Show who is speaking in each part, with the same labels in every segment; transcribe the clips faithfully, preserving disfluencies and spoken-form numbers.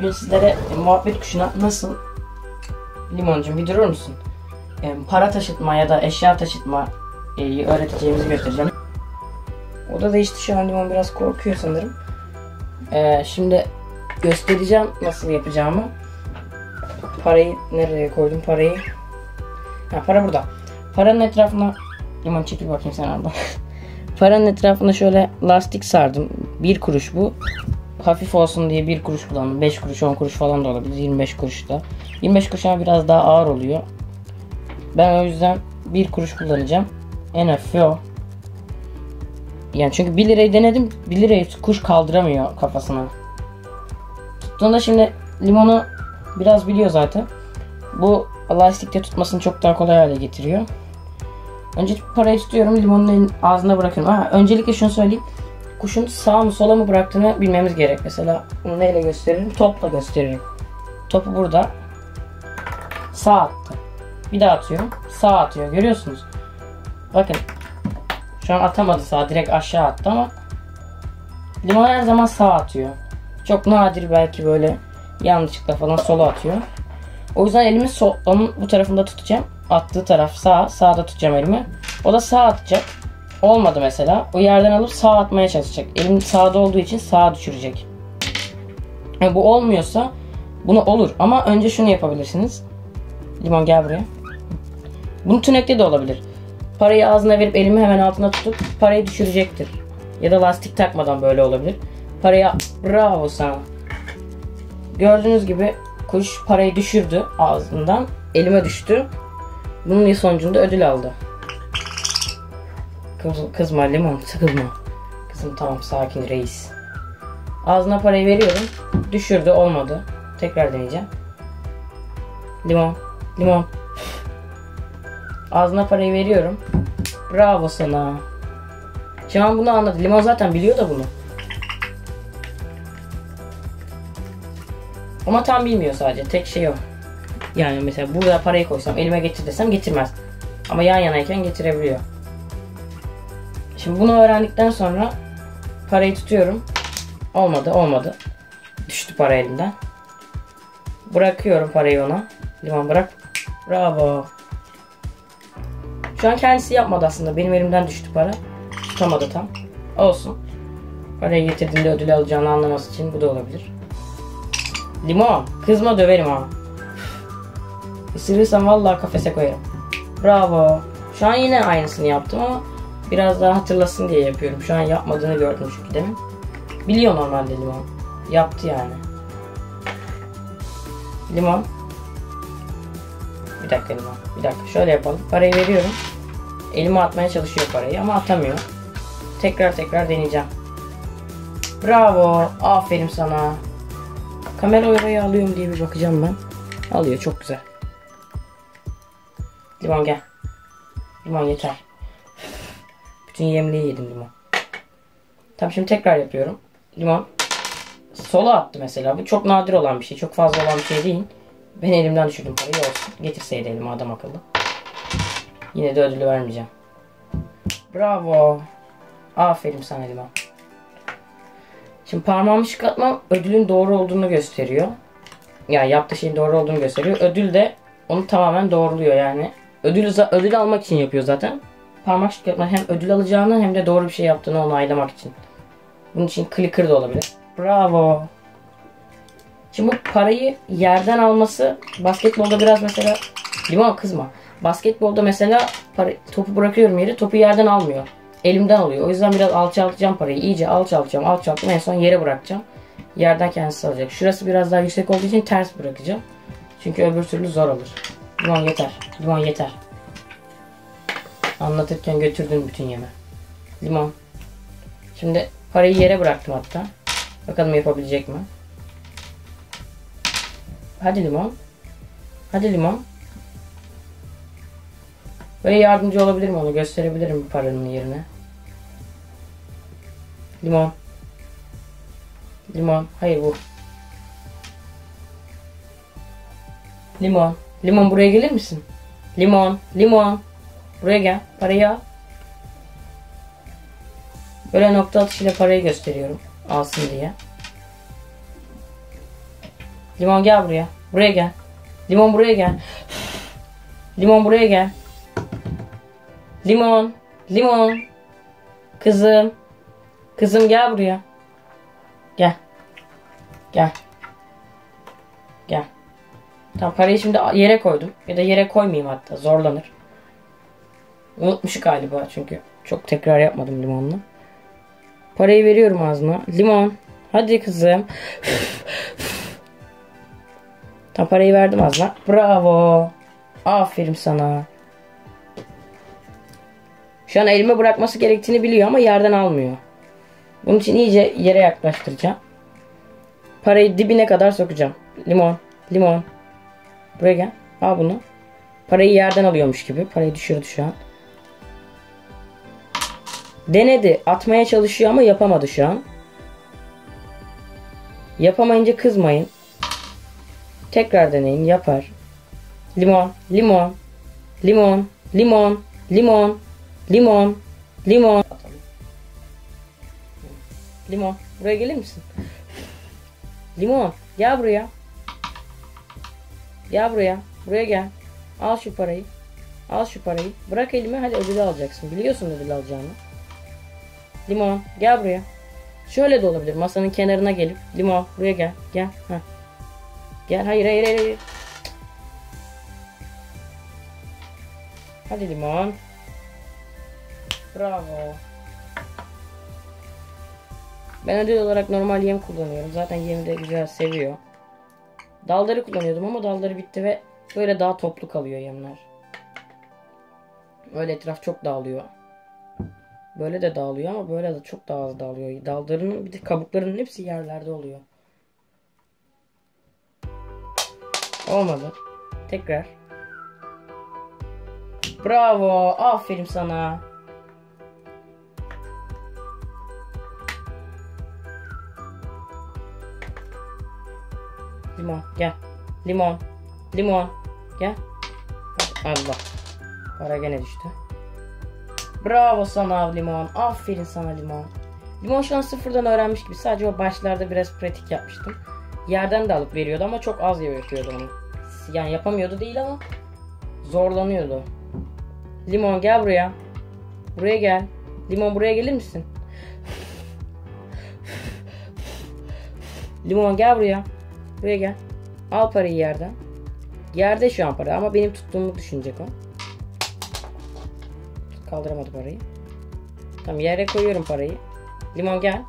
Speaker 1: bugün sizlere e, muhabbet kuşuna nasıl, Limoncuğum bir durur musun? E, para taşıtma ya da eşya taşıtma e, öğreteceğimizi göstereceğim. O da değişti şu an, Limon biraz korkuyor sanırım. E, şimdi göstereceğim nasıl yapacağımı. Parayı nereye koydum parayı? Ha, para burada. Paranın etrafına, Limon çekil bakayım sen oradan. Paranın etrafına şöyle lastik sardım. Bir kuruş bu. Hafif olsun diye bir kuruş kullandım. beş kuruş, on kuruş falan da olabilir. yirmi beş kuruş da. yirmi beş kuruş ama biraz daha ağır oluyor. Ben o yüzden bir kuruş kullanacağım. En hafifi o. Yani çünkü bir lirayı denedim. bir lirayı kuş kaldıramıyor kafasına. Tuttuğunda şimdi Limonu biraz biliyor zaten. Bu lastikte tutmasını çok daha kolay hale getiriyor. Önce parayı tutuyorum, Limonun ağzına bırakıyorum. Ha, öncelikle şunu söyleyeyim. Kuşun sağ mı sola mı bıraktığını bilmemiz gerek. Mesela bunu neyle gösteririm? Topla gösteririm. Topu burada. Sağ attı. Bir daha atıyorum. Sağ atıyor. Görüyorsunuz. Bakın. Şu an atamadı sağa. Direkt aşağı attı ama Limon her zaman sağ atıyor. Çok nadir belki böyle yanlışlıkla falan sola atıyor. O yüzden elimi sol, onun bu tarafında tutacağım. Attığı taraf sağ. Sağda tutacağım elimi. O da sağ atacak. Olmadı mesela. O yerden alıp sağa atmaya çalışacak. Elim sağda olduğu için sağa düşürecek. Yani bu olmuyorsa bunu olur. Ama önce şunu yapabilirsiniz. Limon gel buraya. Bunu tünekte de olabilir. Parayı ağzına verip elimi hemen altına tutup parayı düşürecektir. Ya da lastik takmadan böyle olabilir. Parayı bravo sana. Gördüğünüz gibi kuş parayı düşürdü ağzından. Elime düştü. Bunun sonucunda ödül aldı. Kız, kızma Limon, sıkılma. Kızım tamam, sakin reis. Ağzına parayı veriyorum. Düşürdü, olmadı. Tekrar deneyeceğim. Limon, Limon. Ağzına parayı veriyorum. Bravo sana. Şu an bunu anladı. Limon zaten biliyor da bunu. Ama tam bilmiyor sadece. Tek şey o. Yani mesela burada parayı koysam, elime getir desem getirmez. Ama yan yanayken getirebiliyor. Şimdi bunu öğrendikten sonra parayı tutuyorum. Olmadı, olmadı. Düştü para elimden. Bırakıyorum parayı ona. Limon bırak. Bravo. Şu an kendisi yapmadı aslında. Benim elimden düştü para. Tutamadı tam. Olsun. Parayı getirdiğinde ödül alacağını anlaması için bu da olabilir. Limon, kızma döverim ha. Isırırsam vallahi kafese koyarım. Bravo. Şu an yine aynısını yaptım ama biraz daha hatırlasın diye yapıyorum. Şu an yapmadığını gördüm çünkü demin. Biliyor normalde Limon. Yaptı yani. Limon. Bir dakika Limon. Bir dakika. Şöyle yapalım. Parayı veriyorum. Elime atmaya çalışıyor parayı ama atamıyor. Tekrar tekrar deneyeceğim. Bravo. Aferin sana. Kamera oraya alıyorum diye bir bakacağım ben. Alıyor. Çok güzel. Limon gel. Limon yeter. Bütün yemliği yedim Limon. Tamam, şimdi tekrar yapıyorum. Limon sola attı mesela. Bu çok nadir olan bir şey. Çok fazla olan bir şey değil. Ben elimden düşürdüm parayı, olsun. Getirseydi elime adam akıllı. Yine de ödülü vermeyeceğim. Bravo. Aferin sana Limon. Şimdi parmağımı çıkartmam ödülün doğru olduğunu gösteriyor. Yani yaptığı şeyin doğru olduğunu gösteriyor. Ödül de onu tamamen doğruluyor yani. Ödül, ödül almak için yapıyor zaten. Parmak çıkartma hem ödül alacağını hem de doğru bir şey yaptığını onaylamak için. Bunun için clicker da olabilir. Bravo. Şimdi bu parayı yerden alması basketbolda biraz mesela, Limon kızma. Basketbolda mesela para, topu bırakıyorum yere, topu yerden almıyor. Elimden alıyor. O yüzden biraz alçaltacağım parayı. İyice alçaltacağım, alçaltacağım. En son yere bırakacağım. Yerden kendisi alacak. Şurası biraz daha yüksek olduğu için ters bırakacağım. Çünkü öbür türlü zor olur. Limon yeter. Limon yeter. Anlatırken götürdün bütün yeme. Limon. Şimdi parayı yere bıraktım hatta. Bakalım yapabilecek mi? Hadi Limon. Hadi Limon. Böyle yardımcı olabilirim, onu gösterebilirim paranın yerine. Limon. Limon. Hayır bu. Limon. Limon buraya gelir misin? Limon. Limon. Buraya gel. Parayı al. Böyle nokta atışıyla parayı gösteriyorum. Alsın diye. Limon gel buraya. Buraya gel. Limon buraya gel. Limon buraya gel. Limon. Limon. Kızım. Kızım gel buraya. Gel. Gel. Gel. Tamam, parayı şimdi yere koydum. Ya da yere koymayayım hatta. Zorlanır. Unutmuş galiba çünkü. Çok tekrar yapmadım limonla. Parayı veriyorum ağzına. Limon. Hadi kızım. Tam parayı verdim ağzına. Bravo. Aferin sana. Şu an elime bırakması gerektiğini biliyor ama yerden almıyor. Bunun için iyice yere yaklaştıracağım. Parayı dibine kadar sokacağım. Limon. Limon. Buraya gel. Al bunu. Parayı yerden alıyormuş gibi. Parayı düşürdü şu an. Denedi. Atmaya çalışıyor ama yapamadı şu an. Yapamayınca kızmayın. Tekrar deneyin. Yapar. Limon. Limon. Limon. Limon. Limon. Limon. Limon. Limon. Buraya gelir misin? Limon. Gel buraya. Gel buraya. Buraya gel. Al şu parayı. Al şu parayı. Bırak elimi. Hadi ödülü alacaksın. Biliyorsun ödülü alacağını. Limon. Gel buraya. Şöyle de olabilir. Masanın kenarına gelip. Limon. Buraya gel. Gel. Heh. Gel. Hayır hayır hayır. Hadi limon. Bravo. Ben ödül olarak normal yem kullanıyorum. Zaten yemi de güzel seviyor. Dalları kullanıyordum ama dalları bitti ve böyle daha toplu kalıyor yemler. Öyle etraf çok dağılıyor. Böyle de dağılıyor ama böyle de çok daha az dağılıyor. Dallarının bir de kabuklarının hepsi yerlerde oluyor. Olmadı. Tekrar. Bravo. Aferin sana. Limon gel. Limon. Limon. Gel. Allah. Para gene düştü. Bravo sana limon. Aferin sana limon. Limon şu an sıfırdan öğrenmiş gibi. Sadece o başlarda biraz pratik yapmıştım. Yerden de alıp veriyordu ama çok az yapıyordu onu. Yani yapamıyordu değil ama zorlanıyordu. Limon gel buraya. Buraya gel. Limon buraya gelir misin? Limon gel buraya. Buraya gel. Al parayı yerden. Yerde şu an para ama benim tuttuğumu düşünecek o. Kaldıramadı parayı. Tamam, yere koyuyorum parayı. Limon gel.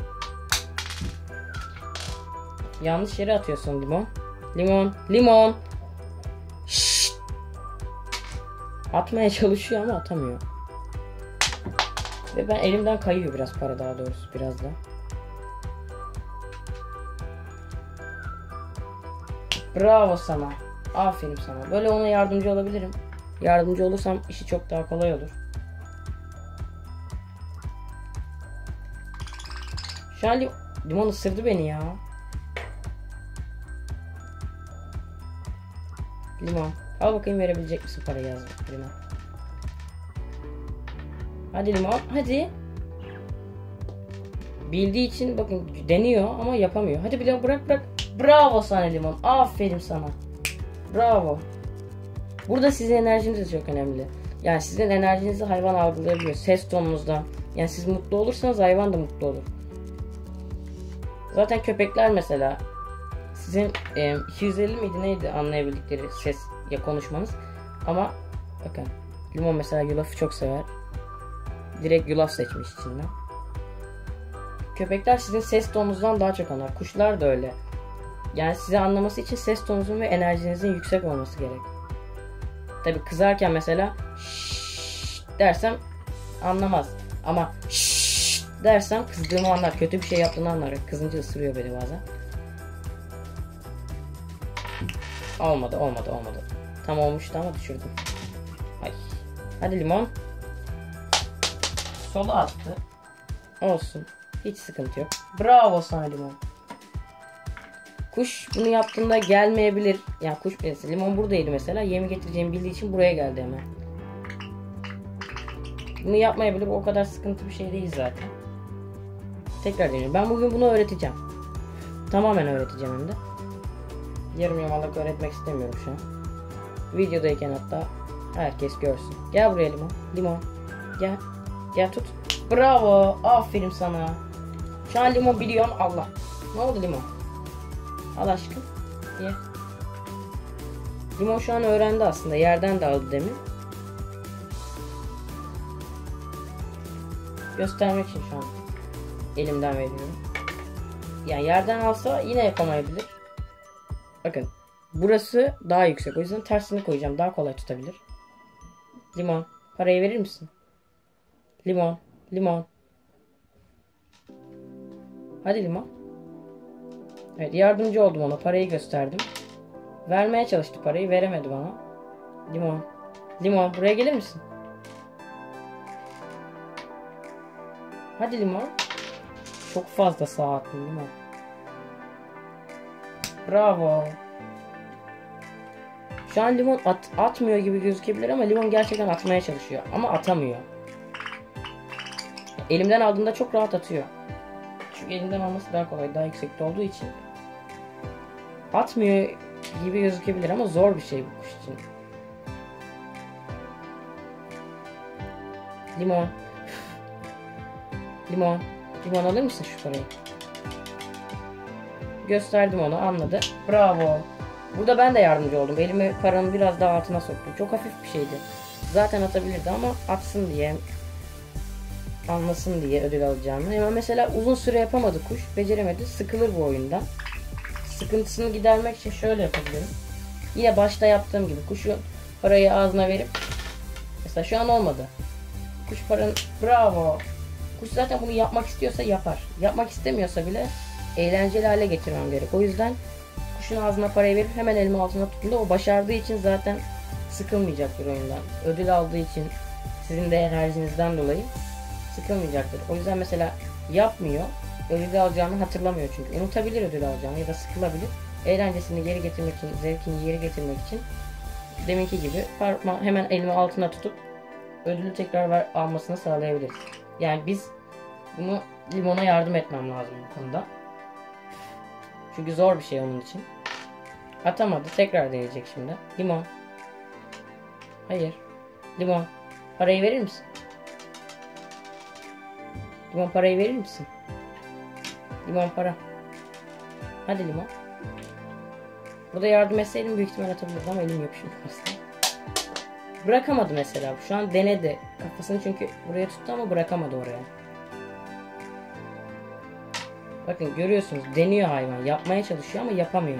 Speaker 1: Yanlış yere atıyorsun limon. Limon. Limon. Şşt. Atmaya çalışıyor ama atamıyor. Ve ben elimden kayıyor biraz para, daha doğrusu biraz da. Bravo sana. Aferin sana. Böyle ona yardımcı olabilirim. Yardımcı olursam işi çok daha kolay olur. Şu an lim limon ısırdı beni ya. Limon. Al bakayım, verebilecek misin parayı, yaz limon. Hadi limon. Hadi. Bildiği için bakın deniyor ama yapamıyor. Hadi limon, bırak bırak. Bravo sana limon. Aferin sana. Bravo. Burada sizin enerjiniz de çok önemli. Yani sizin enerjinizi hayvan algılayabiliyor. Ses tonunuzdan. Yani siz mutlu olursanız hayvan da mutlu olur. Zaten köpekler mesela sizin e, iki yüz elli miydi neydi anlayabildikleri ses ya konuşmanız. Ama bakın limon mesela yulafı çok sever. Direkt yulaf seçmiş içinden. Köpekler sizin ses tonunuzdan daha çok anlar. Kuşlar da öyle. Yani sizi anlaması için ses tonunuzun ve enerjinizin yüksek olması gerek. Tabi kızarken mesela şşş dersem anlamaz. Ama şşş dersem kızdığımı anlar. Kötü bir şey yaptığını anlar. Kızınca ısırıyor beni bazen. Olmadı olmadı olmadı. Tam olmuştu ama düşürdüm. Ay. Hadi limon. Sola attı. Olsun. Hiç sıkıntı yok. Bravo sana limon. Kuş bunu yaptığında gelmeyebilir. Yani kuş mesela limon buradaydı mesela. Yemi getireceğimi bildiği için buraya geldi hemen. Bunu yapmayabilir. O kadar sıkıntı bir şey değil zaten. Tekrar deniyorum. Ben bugün bunu öğreteceğim. Tamamen öğreteceğim hem de. Yarım yamalak öğretmek istemiyorum şu an. Videodayken hatta herkes görsün. Gel buraya limon. Limon. Gel. Gel tut. Bravo. Aferin sana. Şu an limon biliyorsun. Allah. Ne oldu limon? Al aşkım. Ye. Limon şu an öğrendi aslında. Yerden de aldı demin. Göstermek için şu an elimden veriyorum. Yani yerden alsa yine yapamayabilir. Bakın. Burası daha yüksek. O yüzden tersini koyacağım. Daha kolay tutabilir. Limon. Parayı verir misin? Limon. Limon. Hadi limon. Evet, yardımcı oldum ona. Parayı gösterdim. Vermeye çalıştı parayı. Veremedi bana. Limon. Limon. Buraya gelir misin? Hadi limon. Çok fazla sağ attın limon. Bravo. Şu an limon at, atmıyor gibi gözükebilir ama limon gerçekten atmaya çalışıyor. Ama atamıyor. Elimden aldığında çok rahat atıyor. Çünkü elimden alması daha kolay. Daha yüksekte olduğu için. Atmıyor gibi gözükebilir ama zor bir şey bu kuş için. Limon. Limon. Limon alır mısın şu parayı? Gösterdim ona, anladı. Bravo. Burada ben de yardımcı oldum. Elimi paranın biraz daha altına soktum. Çok hafif bir şeydi. Zaten atabilirdi ama atsın diye, anlasın diye ödül alacağını. Ama mesela uzun süre yapamadı kuş. Beceremedi. Sıkılır bu oyundan. Sıkıntısını gidermek için şöyle yapabilirim. Yine başta yaptığım gibi kuşu parayı ağzına verip, mesela şu an olmadı. Kuş paranın, bravo. Kuş zaten bunu yapmak istiyorsa yapar. Yapmak istemiyorsa bile eğlenceli hale getirmem gerek. O yüzden kuşun ağzına parayı verip hemen elimi altına tuttuğumda o başardığı için zaten sıkılmayacaktır oyundan. Ödül aldığı için sizin de enerjinizden dolayı sıkılmayacaktır. O yüzden mesela yapmıyor. Ödül alacağını hatırlamıyor çünkü. Unutabilir ödül alacağını ya da sıkılabilir. Eğlencesini geri getirmek için, zevkini geri getirmek için deminki gibi parma, hemen elimi altına tutup ödülü tekrar ver, almasını sağlayabiliriz. Yani biz bunu limona yardım etmem lazım bu konuda. Çünkü zor bir şey onun için. Atamadı. Tekrar deneyecek şimdi. Limon. Hayır. Limon. Parayı verir misin? Limon parayı verir misin? Limon para. Hadi limon. Burada yardım etseydim büyük ihtimal atabilirdim ama elim yok şimdi. Bırakamadı mesela. Şu an denedi. Kafasını çünkü buraya tuttu ama bırakamadı oraya. Bakın görüyorsunuz, deniyor hayvan. Yapmaya çalışıyor ama yapamıyor.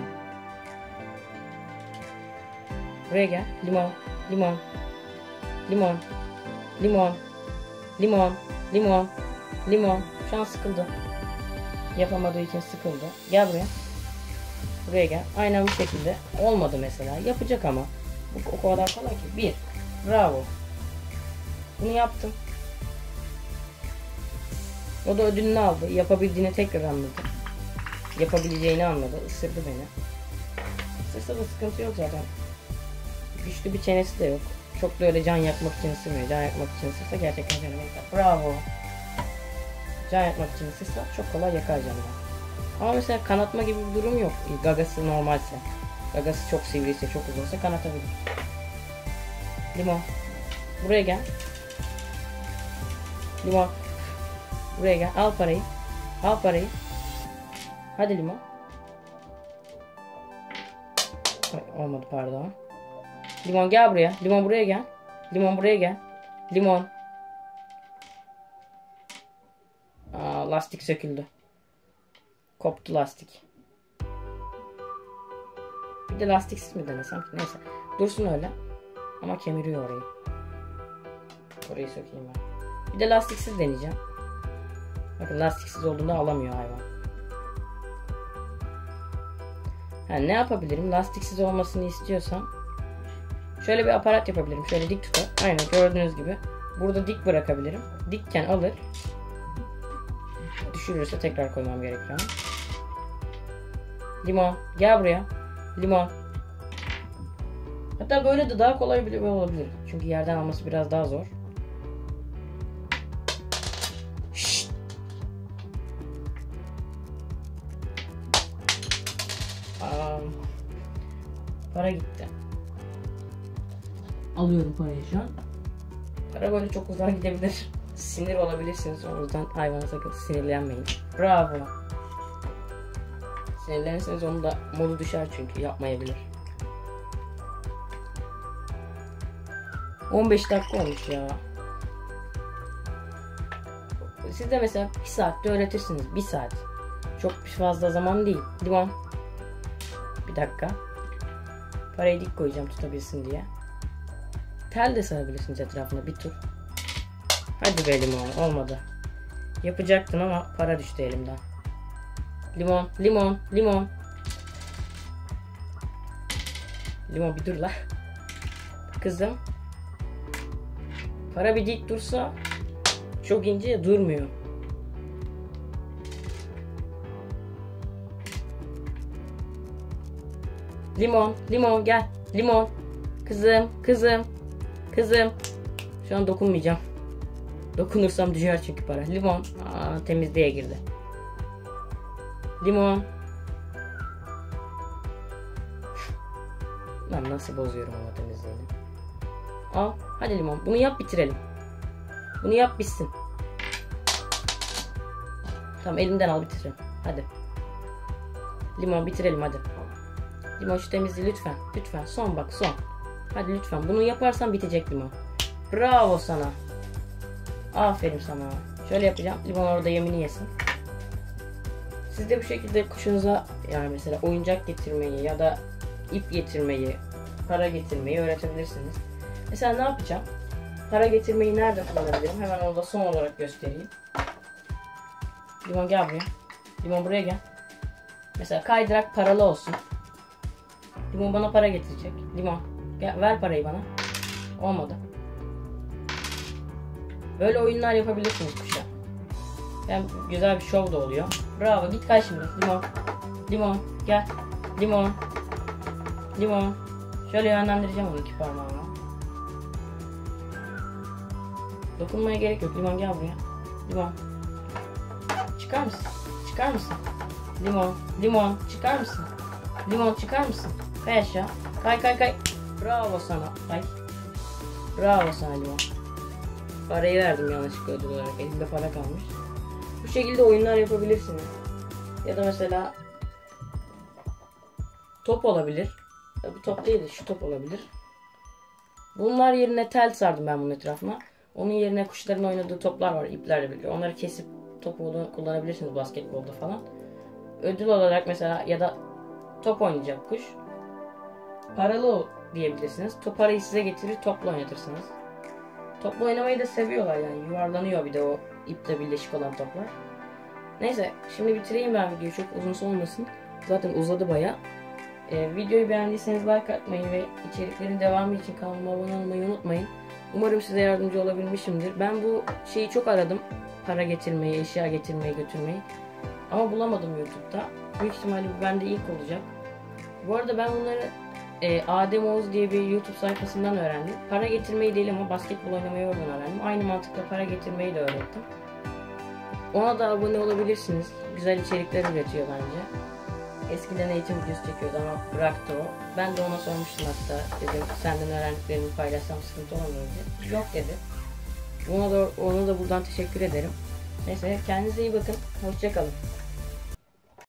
Speaker 1: Buraya gel. Limon. Limon. Limon. Limon. Limon. Limon. Limon. Şu an sıkıldı. Yapamadığı için sıkıldı. Gel buraya. Buraya gel. Aynen bu şekilde. Olmadı mesela. Yapacak ama. Bu o kadar kolay ki. Bir. Bravo. Bunu yaptım. O da ödülünü aldı. Yapabildiğini tekrar anladı. Yapabileceğini anladı. Isırdı beni. Isırsa da sıkıntı yok zaten. Güçlü bir çenesi de yok. Çok da öyle can yakmak için ısırmıyor. Can yakmak için ısırsa gerçekten canım yakar. Bravo. Can yakmak için ısırsa çok kolay yakar canını. Ama mesela kanatma gibi bir durum yok. Gagası normalse. Gagası çok sivriyse, çok uzunsa kanatabilir. Limon. Buraya gel. Limon. Buraya gel. Al parayı. Al parayı. Hadi limon. Ay, olmadı pardon. Limon gel buraya. Limon buraya gel. Limon buraya gel. Limon. Aa, lastik söküldü. Koptu lastik. Bir de lastiksiz mi denesem? Neyse. Dursun öyle. Ama kemiriyor orayı. Orayı sökeyim ben. Bir de lastiksiz deneyeceğim. Bakın lastiksiz olduğunda alamıyor hayvan. Ha, ne yapabilirim? Lastiksiz olmasını istiyorsam şöyle bir aparat yapabilirim. Şöyle dik tutar. Aynen gördüğünüz gibi. Burada dik bırakabilirim. Dikken alır. Düşürürse tekrar koymam gerekiyor. Limon. Gel buraya. Limon. Hatta böyle de daha kolay bile olabilir. Çünkü yerden alması biraz daha zor. Şşt. Aa, Para gitti. Alıyorum parayı şu an. Para böyle çok uzağa gidebilir. Sinir olabilirsiniz. O yüzden hayvana sakın sinirlenmeyin. Bravo. Sinirlenirseniz onun da modu düşer çünkü yapmayabilir. on beş dakika olmuş ya. Siz de mesela bir saatte öğretirsiniz. bir saat. Çok fazla zaman değil. Limon. Bir dakika. Parayı dik koyacağım tutabilsin diye. Tel de sarabilirsiniz etrafına bir tur. Hadi be limon, olmadı. Yapacaktın ama para düştü elimden. Limon, limon, limon. Limon bir dur la. Kızım. Para bir dik dursa çok ince durmuyor. Limon, limon gel. Limon. Kızım, kızım. Kızım. Şu an dokunmayacağım. Dokunursam düşer çünkü para. Limon. Aa, temizliğe girdi. Limon. Ben nasıl bozuyorum ama temizliğini. Al. Hadi limon. Bunu yap bitirelim. Bunu yap bitsin. Tamam elimden al bitirelim. Hadi. Limon bitirelim hadi. Limon şu temizliği lütfen. Lütfen. Son bak son. Hadi lütfen. Bunu yaparsan bitecek limon. Bravo sana. Aferin sana. Şöyle yapacağım. Limon orada yemini yesin. Siz de bu şekilde kuşunuza yani mesela oyuncak getirmeyi ya da ip getirmeyi, para getirmeyi öğretebilirsiniz. Mesela ne yapacağım? Para getirmeyi nerede kullanabilirim? Hemen orada son olarak göstereyim. Limon gel buraya. Limon buraya gel. Mesela kaydırak paralı olsun. Limon bana para getirecek. Limon gel, ver parayı bana. Olmadı. Böyle oyunlar yapabilirsiniz kuşa. Hem güzel bir şov da oluyor. Bravo git kay şimdi. Limon. Limon gel. Limon. Limon. Şöyle yönlendireceğim onu iki parmağımla. Dokunmaya gerek yok. Limon gel buraya. Limon. Çıkar mısın? Çıkar mısın? Limon. Limon. Çıkar mısın? Limon çıkar mısın? Kay aşağı. Kay kay kay. Bravo sana. Ay. Bravo sana limon. Parayı verdim yanlışlıkla ödül olarak. Elimde para kalmış. Bu şekilde oyunlar yapabilirsiniz. Ya da mesela top olabilir. Bu top değil de şu top olabilir. Bunlar yerine tel sardım ben bunun etrafına. Onun yerine kuşların oynadığı toplar var iplerle birlikte. Onları kesip topu kullanabilirsiniz basketbolda falan. Ödül olarak mesela ya da top oynayacak kuş. Paralı diyebilirsiniz. Top parayı size getirir, topla oynatırsınız. Topla oynamayı da seviyorlar yani. Yuvarlanıyor bir de o iple birleşik olan toplar. Neyse şimdi bitireyim ben videoyu. Çok uzun olmasın. Zaten uzadı baya. Ee, videoyu beğendiyseniz like atmayı ve içeriklerin devamı için kanalıma abone olmayı unutmayın. Umarım size yardımcı olabilmişimdir. Ben bu şeyi çok aradım. Para getirmeyi, eşya getirmeyi, götürmeyi. Ama bulamadım YouTube'da. Büyük ihtimalle bu bende ilk olacak. Bu arada ben bunları e, Adem Oğuz diye bir YouTube sayfasından öğrendim. Para getirmeyi değil ama basketbol oynamayı oradan öğrendim. Aynı mantıkla para getirmeyi de öğrettim. Ona da abone olabilirsiniz. Güzel içerikler üretiyor bence. Eskiden eğitim videosu çekiyordu ama bıraktı o. Ben de ona sormuştum hatta. Dedim senden öğrendiklerimi paylaşsam sıkıntı olmuyor diye. Yok dedi. Ona da, ona da buradan teşekkür ederim. Neyse kendinize iyi bakın. Hoşça kalın.